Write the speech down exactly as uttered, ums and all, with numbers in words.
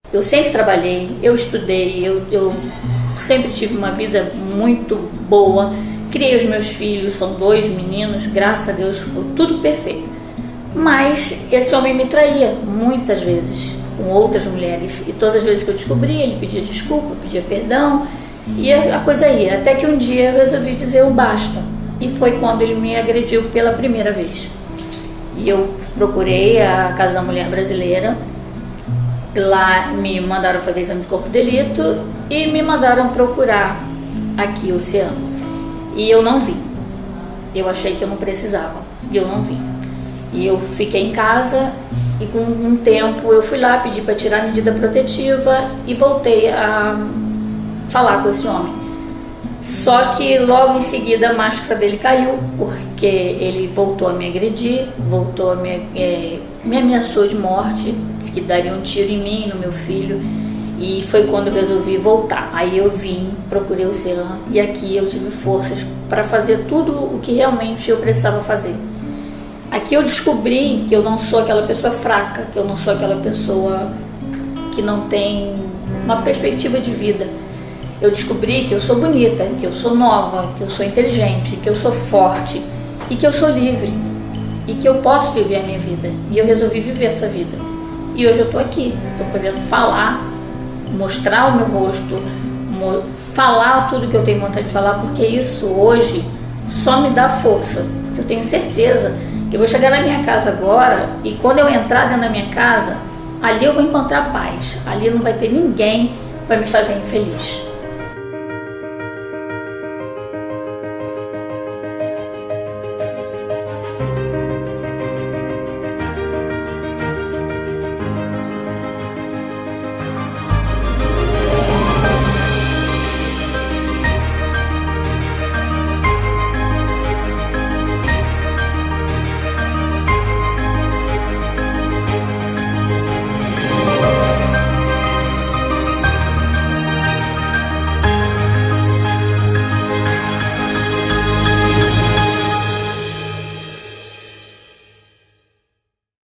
Eu sempre trabalhei, eu estudei, eu, eu sempre tive uma vida muito boa, criei os meus filhos, são dois meninos, graças a Deus foi tudo perfeito. Mas esse homem me traía muitas vezes com outras mulheres, e todas as vezes que eu descobri, ele pedia desculpa, pedia perdão, e a coisa ia, até que um dia eu resolvi dizer o basta, e foi quando ele me agrediu pela primeira vez. E eu procurei a Casa da Mulher Brasileira, lá me mandaram fazer exame de corpo de delito e me mandaram procurar aqui o Oceano. E eu não vim. Eu achei que eu não precisava, e eu não vim. E eu fiquei em casa e com um tempo eu fui lá, pedi para tirar a medida protetiva e voltei a falar com esse homem. Só que logo em seguida a máscara dele caiu, porque ele voltou a me agredir, voltou a me, é, me ameaçou de morte, disse que daria um tiro em mim, no meu filho, e foi quando eu resolvi voltar. Aí eu vim, procurei o Oceano, e aqui eu tive forças para fazer tudo o que realmente eu precisava fazer. Aqui eu descobri que eu não sou aquela pessoa fraca, que eu não sou aquela pessoa que não tem uma perspectiva de vida. Eu descobri que eu sou bonita, que eu sou nova, que eu sou inteligente, que eu sou forte e que eu sou livre e que eu posso viver a minha vida. E eu resolvi viver essa vida. E hoje eu estou aqui, estou podendo falar, mostrar o meu rosto, falar tudo que eu tenho vontade de falar, porque isso hoje só me dá força, porque eu tenho certeza que eu vou chegar na minha casa agora e quando eu entrar dentro da minha casa, ali eu vou encontrar paz, ali não vai ter ninguém que vai me fazer infeliz.